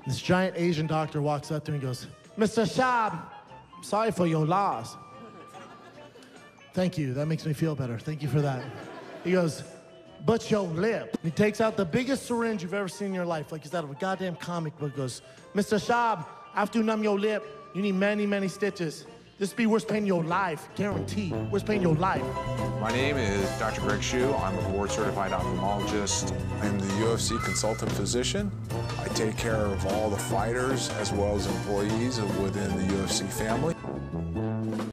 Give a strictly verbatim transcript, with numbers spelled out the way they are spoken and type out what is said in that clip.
This giant Asian doctor walks up to me and goes, Mister Schaub, sorry for your loss. Thank you, that makes me feel better. Thank you for that. He goes, but your lip. He takes out the biggest syringe you've ever seen in your life, like he's out of a goddamn comic book. Goes, Mister Schaub, after you numb your lip, you need many, many stitches. This be worst pain in your life, guaranteed. Worst pain in your life. My name is Doctor Greg Shue. I'm a board-certified ophthalmologist. I'm the U F C consultant physician. I take care of all the fighters as well as employees within the U F C family.